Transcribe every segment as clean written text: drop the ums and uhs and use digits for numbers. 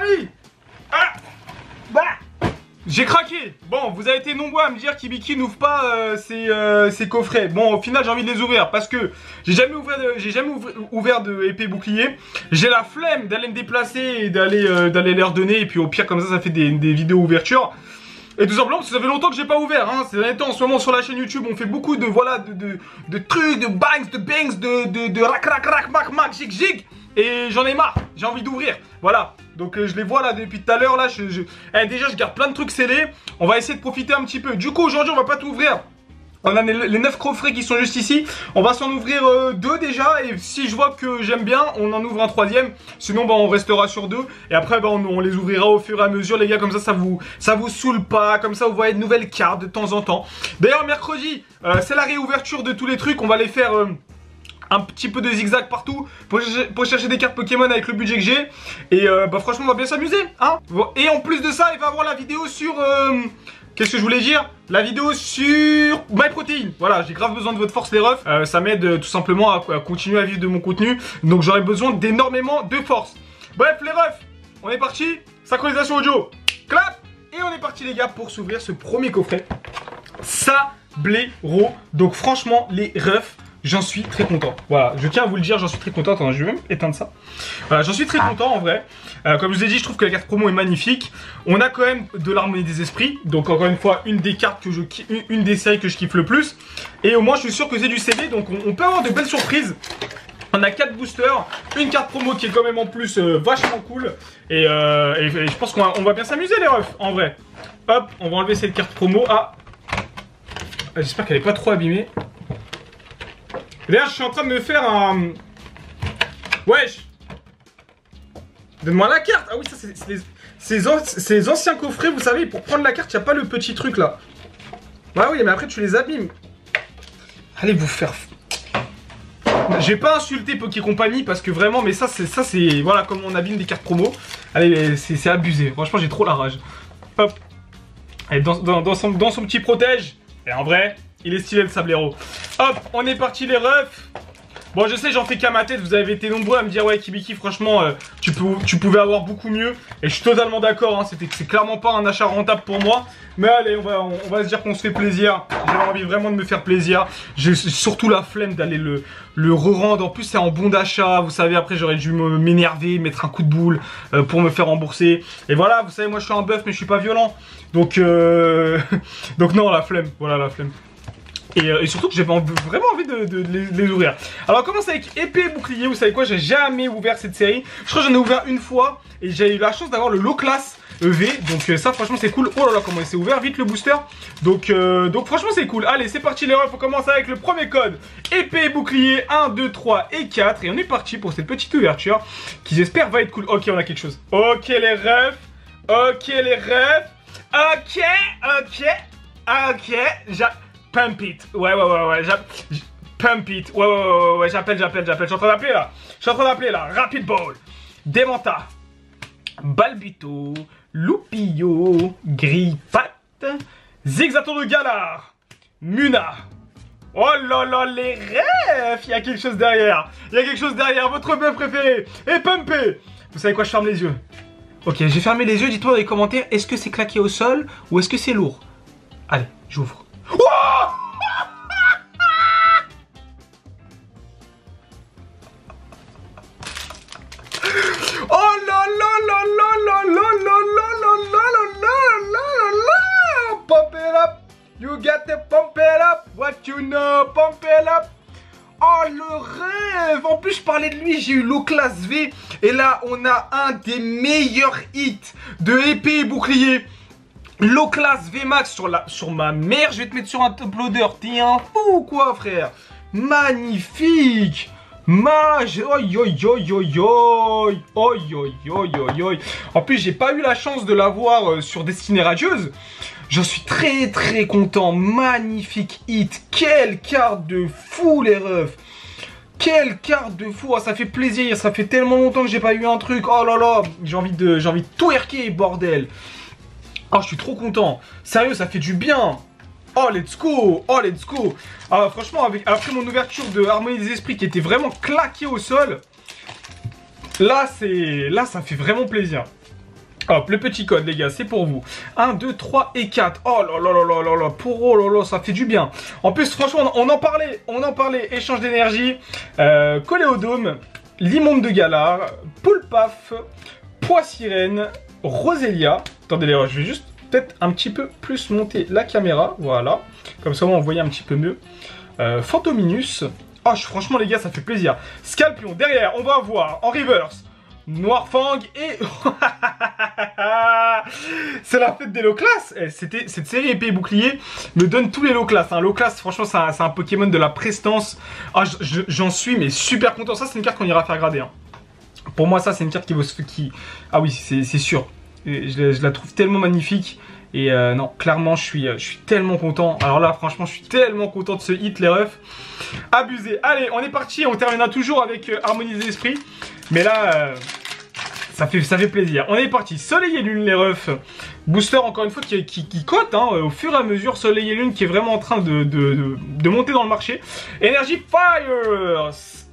amis. Ah, bah. J'ai craqué. Bon, vous avez été nombreux à me dire qu'Hibiki n'ouvre pas ses coffrets. Bon, au final, j'ai envie de les ouvrir parce que j'ai jamais ouvert de épée bouclier. J'ai la flemme d'aller me déplacer et d'aller les redonner. Et puis au pire, comme ça fait des vidéos ouverture. Et tout simplement parce que ça fait longtemps que j'ai pas ouvert. Hein. Ces derniers temps, en ce moment sur la chaîne YouTube, on fait beaucoup de trucs, de bangs, de rac, mac, jig. Et j'en ai marre, j'ai envie d'ouvrir. Voilà, donc je les vois là depuis tout à l'heure. Là, déjà, je garde plein de trucs scellés. On va essayer de profiter un petit peu. Du coup, aujourd'hui, on va pas tout ouvrir. On a les 9 coffrets qui sont juste ici. On va s'en ouvrir 2 déjà. Et si je vois que j'aime bien, on en ouvre un 3e. Sinon, bah, on restera sur 2. Et après, bah, on les ouvrira au fur et à mesure, les gars. Comme ça vous saoule pas. Comme ça, vous voyez de nouvelles cartes de temps en temps. D'ailleurs, mercredi, c'est la réouverture de tous les trucs. On va les faire... un petit peu de zigzag partout pour chercher des cartes Pokémon avec le budget que j'ai. Et bah franchement on va bien s'amuser hein. Et en plus de ça il va y avoir la vidéo sur qu'est-ce que je voulais dire? La vidéo sur MyProtein. Voilà, j'ai grave besoin de votre force les refs. Ça m'aide tout simplement à continuer à vivre de mon contenu. Donc j'aurai besoin d'énormément de force. Bref les refs, on est parti. Synchronisation audio. Clap. Et on est parti les gars pour s'ouvrir ce premier coffret Sablero. Donc franchement les refs, j'en suis très content. Voilà, je tiens à vous le dire, j'en suis très content. Attends, je vais même éteindre ça. Voilà, j'en suis très content en vrai. Comme je vous ai dit, je trouve que la carte promo est magnifique. On a quand même de l'harmonie des esprits. Donc encore une fois, une des cartes que une des séries que je kiffe le plus. Et au moins, je suis sûr que c'est du CD. Donc on peut avoir de belles surprises. On a 4 boosters, une carte promo qui est quand même en plus vachement cool. Et je pense qu'on va bien s'amuser les refs, en vrai. Hop, on va enlever cette carte promo. Ah, j'espère qu'elle est pas trop abîmée. D'ailleurs, je suis en train de me faire un... Wesh! Donne-moi la carte! Ah oui, ça, c'est ces anciens coffrets, vous savez, pour prendre la carte, il n'y a pas le petit truc, là. Ah oui, mais après, tu les abîmes. Allez vous faire... J'ai pas insulté Poké Company, parce que vraiment, mais ça, c'est... Voilà, comme on abîme des cartes promo. Allez, c'est abusé. Franchement, j'ai trop la rage. Hop. Allez, dans son petit protège. Et en vrai... Il est stylé le Sablero. Hop, on est parti les refs. Bon, je sais, j'en fais qu'à ma tête. Vous avez été nombreux à me dire, ouais, Hibiki, franchement, tu pouvais avoir beaucoup mieux. Et je suis totalement d'accord. Hein, c'est clairement pas un achat rentable pour moi. Mais allez, on va se dire qu'on se fait plaisir. J'avais envie vraiment de me faire plaisir. J'ai surtout la flemme d'aller le re-rendre. En plus, c'est en bon d'achat. Vous savez, après, j'aurais dû m'énerver, mettre un coup de boule pour me faire rembourser. Et voilà, vous savez, moi, je suis un bœuf, mais je suis pas violent. Donc non, la flemme. Voilà, la flemme. Et surtout que j'avais vraiment envie de les ouvrir. Alors on commence avec épée et bouclier. Vous savez quoi, j'ai jamais ouvert cette série. Je crois que j'en ai ouvert une fois. Et j'ai eu la chance d'avoir le low class EV. Donc ça franchement c'est cool. Oh là là comment il s'est ouvert vite le booster. Donc franchement c'est cool. Allez c'est parti les refs. On commence avec le premier code. Épée et bouclier 1, 2, 3 et 4. Et on est parti pour cette petite ouverture. Qui j'espère va être cool. Ok on a quelque chose. Ok les refs. Ok les refs. Ok. Pump it. Ouais. Pump it. Ouais. J'appelle. Je suis en train d'appeler là. Rapid Ball. Demanta. Balbito. Loupillo. Grippat. Zigzaton de Galar. Muna. Oh là là, les refs. Il y a quelque chose derrière. Votre bœuf préféré. Et Pumpé. Vous savez quoi, je ferme les yeux. Ok, j'ai fermé les yeux. Dites-moi dans les commentaires, est-ce que c'est claqué au sol ou est-ce que c'est lourd? Allez, j'ouvre. Oh là là. Pump it up. You get to pump it up. What you know, pump it up. Oh le rêve. En plus je parlais de lui, j'ai eu l'eau classe V. Et là on a un des meilleurs hits de épée et bouclier. Low class VMAX sur ma mère, je vais te mettre sur un top loader. T'es un fou quoi frère. Magnifique. En plus j'ai pas eu la chance de l'avoir sur Destinée Radieuse. J'en suis très très content. Magnifique hit. Quelle carte de fou les refs. Quelle carte de fou. Ça fait plaisir. Ça fait tellement longtemps que j'ai pas eu un truc. Oh là là. J'ai envie de tout erquer bordel. Oh, je suis trop content. Sérieux, ça fait du bien. Oh, let's go. Ah, franchement, après mon ouverture de Harmonie des Esprits qui était vraiment claquée au sol, là, ça fait vraiment plaisir. Hop, le petit code, les gars, c'est pour vous. 1, 2, 3 et 4. Oh là là là là là là, oh là là, ça fait du bien. En plus, franchement, on en parlait. Échange d'énergie, Coléodome, Limonde de Galar, Poulpaf, Pois Sirène, Rosélia. Attendez, les je vais juste peut-être un petit peu plus monter la caméra. Voilà. Comme ça, on voit un petit peu mieux. Fantominus. Oh, franchement, les gars, ça fait plaisir. Scalpion. Derrière, on va avoir en reverse. Noirfang et... c'est la fête des low class. Cette série épée et bouclier me donne tous les low class. Low class, franchement, c'est un Pokémon de la prestance. Ah, j'en suis mais super content. Ça, c'est une carte qu'on ira faire grader. Hein. Pour moi, ça, c'est une carte qui... Ah oui, c'est sûr. Je la trouve tellement magnifique. Et non, clairement, je suis tellement content. Alors là, franchement, je suis tellement content de ce hit, les refs. Abusé. Allez, on est parti. On terminera toujours avec Harmonie des esprits. Mais là, ça fait plaisir. On est parti. Soleil et Lune, les refs. Booster, encore une fois, qui cote au fur et à mesure. Soleil et Lune qui est vraiment en train de monter dans le marché. Énergie Fire.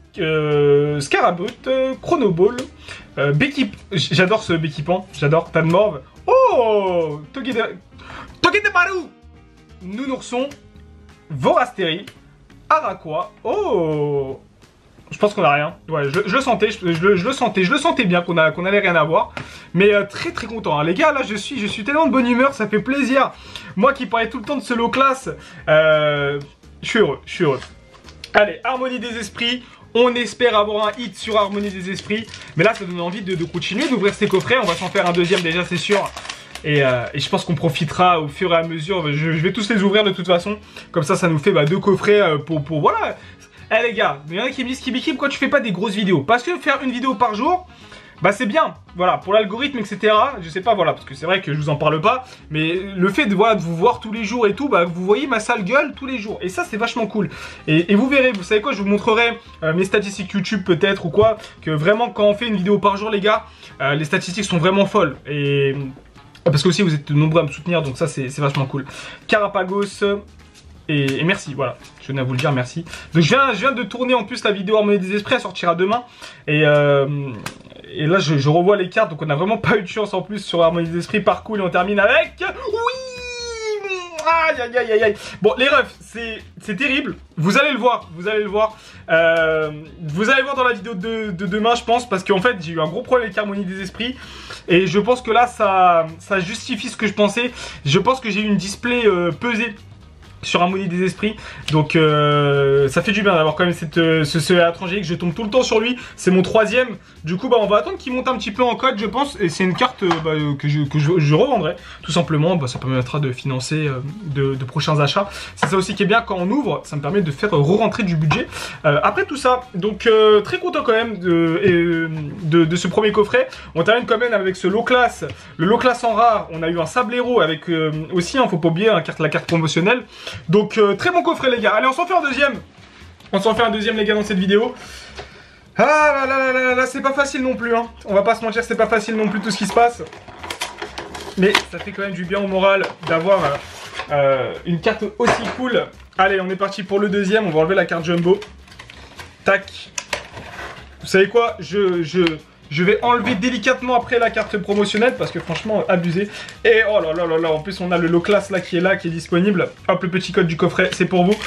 Scarabout, Chronoball, Béquip. J'adore ce Béquipant. J'adore. Tanmorve. Oh, Togedemaru, Nounourson, Vorasteri, Araqua. Oh, je pense qu'on a rien. Ouais, je le sentais, je le sentais bien qu'on allait rien avoir. Mais très très content. Hein. Les gars, là, je suis tellement de bonne humeur, ça fait plaisir. Moi qui parlais tout le temps de ce low class, je suis heureux. Allez, Harmonie des esprits. On espère avoir un hit sur Harmonie des esprits. Mais là, ça donne envie de continuer d'ouvrir ces coffrets. On va s'en faire un deuxième déjà, c'est sûr. Et je pense qu'on profitera au fur et à mesure. Je vais tous les ouvrir de toute façon. Comme ça nous fait 2 coffrets pour voilà. Eh les gars, il y en a qui me disent Kibiki, pourquoi tu fais pas des grosses vidéos? Parce que faire une vidéo par jour, c'est bien, voilà, pour l'algorithme, etc. Je sais pas, voilà, parce que c'est vrai que je vous en parle pas, mais le fait de vous voir tous les jours et tout, vous voyez ma sale gueule tous les jours, et ça c'est vachement cool. Et vous verrez, vous savez quoi, je vous montrerai mes statistiques YouTube peut-être ou quoi, que vraiment quand on fait une vidéo par jour, les gars, les statistiques sont vraiment folles. Et parce que aussi vous êtes nombreux à me soutenir, donc ça c'est vachement cool. Carapagos. Et merci, voilà, je venais à vous le dire, merci. Donc je viens de tourner en plus la vidéo Harmonie des esprits, elle sortira demain. Et là je revois les cartes, donc on n'a vraiment pas eu de chance en plus sur Harmonie des esprits. Par coup, et on termine avec... Oui. Aïe aïe aïe aïe aïe. Bon les refs, c'est terrible. Vous allez le voir, vous allez voir dans la vidéo de demain, je pense. Parce qu'en fait j'ai eu un gros problème avec Harmonie des esprits. Et je pense que là ça justifie ce que je pensais. Je pense que j'ai eu une display pesée sur Harmonie des esprits, donc ça fait du bien d'avoir quand même ce étranger que je tombe tout le temps sur lui. C'est mon 3ème, du coup on va attendre qu'il monte un petit peu en code, je pense. Et c'est une carte que je revendrai tout simplement. Ça permettra de financer de prochains achats. C'est ça aussi qui est bien quand on ouvre, ça me permet de faire re-rentrer du budget après tout ça. Donc très content quand même de ce premier coffret. On termine quand même avec ce low class, le low class en rare. On a eu un Sablero avec aussi, faut pas oublier la carte promotionnelle. Donc très bon coffret les gars. Allez, on s'en fait un deuxième. On s'en fait un deuxième les gars dans cette vidéo. Ah là, c'est pas facile non plus hein. On va pas se mentir, c'est pas facile non plus tout ce qui se passe. Mais ça fait quand même du bien au moral d'avoir une carte aussi cool. Allez, on est parti pour le deuxième. On va enlever la carte Jumbo. Tac. Vous savez quoi, je vais enlever délicatement après la carte promotionnelle parce que franchement abusé. Et oh là là là là, en plus on a le low class là qui est disponible. Hop, le petit code du coffret, c'est pour vous.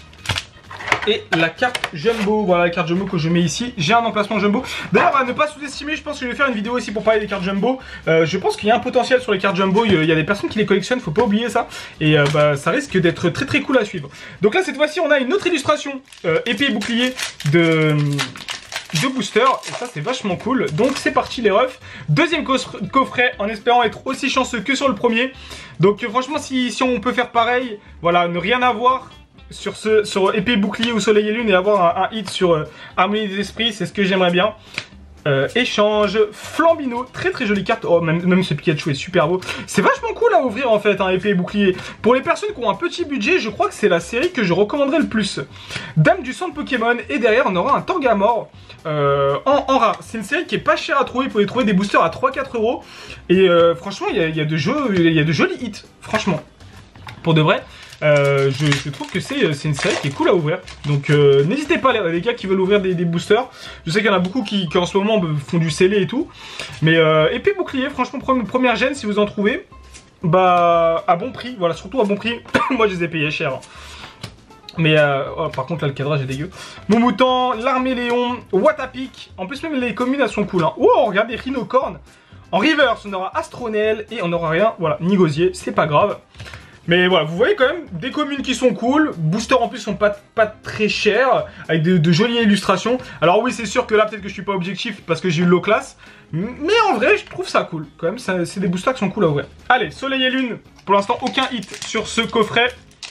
Et la carte Jumbo, voilà la carte Jumbo que je mets ici. J'ai un emplacement Jumbo. D'ailleurs, à ne pas sous-estimer, je pense que je vais faire une vidéo aussi pour parler des cartes Jumbo. Je pense qu'il y a un potentiel sur les cartes Jumbo. Il y a des personnes qui les collectionnent, faut pas oublier ça. Et ça risque d'être très très cool à suivre. Donc là, cette fois-ci, on a une autre illustration épée et bouclier de booster, et ça c'est vachement cool. Donc c'est parti les refs, deuxième coffret en espérant être aussi chanceux que sur le premier. Donc franchement si on peut faire pareil, voilà, ne rien avoir sur épée bouclier ou soleil et lune et avoir un hit sur Harmonie des esprits, c'est ce que j'aimerais bien. Échange, Flambino, très très jolie carte. Oh, même ce Pikachu est super beau. C'est vachement cool à ouvrir en fait, épée et bouclier. Pour les personnes qui ont un petit budget, je crois que c'est la série que je recommanderais le plus. Dame du centre Pokémon, et derrière on aura un Tangamore en rare. C'est une série qui est pas chère à trouver, vous pouvez trouver des boosters à 3-4 €. Et franchement, il y a de jolis hits, franchement. Pour de vrai. Je trouve que c'est une série qui est cool à ouvrir. Donc n'hésitez pas les gars qui veulent ouvrir des boosters. Je sais qu'il y en a beaucoup qui en ce moment font du scellé et tout. Mais épée bouclier, franchement première gêne si vous en trouvez. Bah à bon prix, voilà, surtout à bon prix. Moi je les ai payés cher. Mais oh, par contre là le cadrage est dégueu. Mon mouton, l'armée Léon, Watapic. En plus même les communes elles sont cool hein. Oh regardez Rhinocorn. En reverse on aura Astronel et on n'aura rien, voilà, ni Gosier, c'est pas grave. Mais voilà, vous voyez quand même des communes qui sont cool. Boosters en plus sont pas très chers, avec de jolies illustrations. Alors oui c'est sûr que là peut-être que je suis pas objectif parce que j'ai eu low class. Mais en vrai je trouve ça cool. Quand même c'est des boosters qui sont cool à ouvrir. Allez, Soleil et Lune, pour l'instant aucun hit sur ce coffret.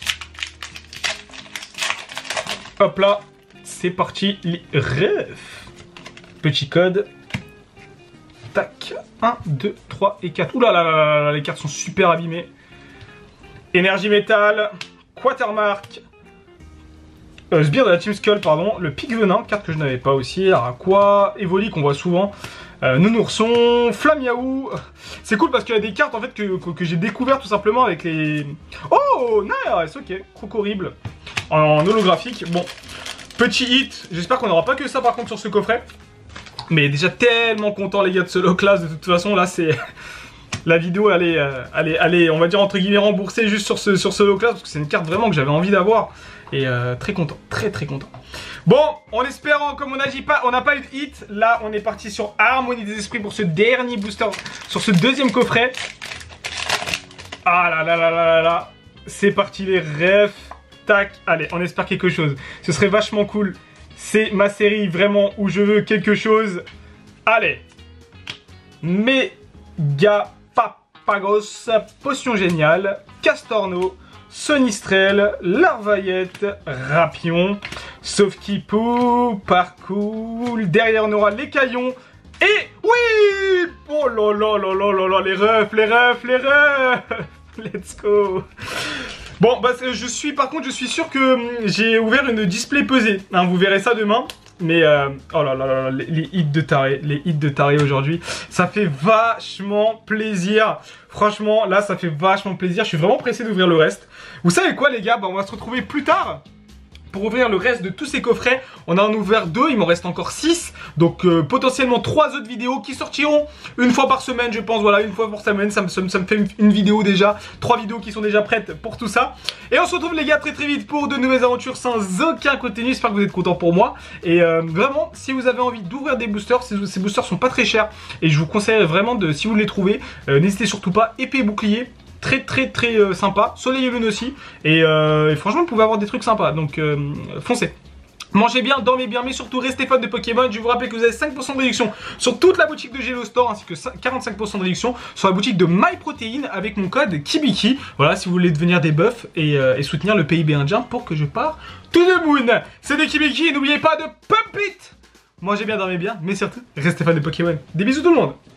Hop là, c'est parti, les refs. Petit code. Tac, 1, 2, 3 et 4. Ouh là là là là, les cartes sont super abîmées. Énergie métal, Quatermark, Sbire de la Team Skull, pardon, le Pic Venin, carte que je n'avais pas aussi, Araqua, Evoli qu'on voit souvent, Nounourson, Flamiaou. C'est cool parce qu'il y a des cartes en fait que j'ai découvert tout simplement avec les... Oh, nice, ok, Crocorible, en holographique. Bon, petit hit, j'espère qu'on n'aura pas que ça par contre sur ce coffret. Mais déjà tellement content les gars de ce low class, de toute façon là c'est... La vidéo elle est, on va dire entre guillemets remboursée juste sur ce low class parce que c'est une carte vraiment que j'avais envie d'avoir. Et très content, très content. Bon, en espérant, comme on n'a pas eu de hit, là on est parti sur Harmonie des Esprits pour ce dernier booster, sur ce deuxième coffret. Ah là là là là là là, c'est parti les refs. Tac, allez, on espère quelque chose. Ce serait vachement cool. C'est ma série vraiment où je veux quelque chose. Allez, Megapapagos, Potion Géniale, Castorno, Sonistrel, Larvaillette, Rapion, Sauf-Qui-Pou, Parcours, derrière on aura les Caillons, et oui. Oh là là là là là là, les refs, let's go. Bon, bah par contre, je suis sûr que j'ai ouvert une display pesée, hein, vous verrez ça demain. Mais oh là là là, les hits de taré aujourd'hui, ça fait vachement plaisir. Franchement, là, ça fait vachement plaisir. Je suis vraiment pressé d'ouvrir le reste. Vous savez quoi, les gars, bah, on va se retrouver plus tard pour ouvrir le reste de tous ces coffrets. On en a ouvert 2, il m'en reste encore 6. Donc potentiellement 3 autres vidéos qui sortiront une fois par semaine, je pense. Voilà, une fois par semaine, ça me fait une vidéo déjà. 3 vidéos qui sont déjà prêtes pour tout ça. Et on se retrouve les gars très vite pour de nouvelles aventures sans aucun contenu. J'espère que vous êtes contents pour moi. Et vraiment, si vous avez envie d'ouvrir des boosters, ces boosters sont pas très chers. Et je vous conseille vraiment, si vous les trouvez, n'hésitez surtout pas, épée et bouclier. Très sympa, Soleil et Lune aussi, et franchement vous pouvez avoir des trucs sympas, donc foncez. Mangez bien, dormez bien, mais surtout restez fans de Pokémon. Je vous rappelle que vous avez 5% de réduction sur toute la boutique de Gelo Store, ainsi que 45% de réduction sur la boutique de MyProtein avec mon code KIBIKI. Voilà, si vous voulez devenir des buffs et soutenir le PIB indien pour que je parte to the moon. C'est des KIBIKI, et n'oubliez pas de pump it. Mangez bien, dormez bien, mais surtout restez fans de Pokémon. Des bisous tout le monde.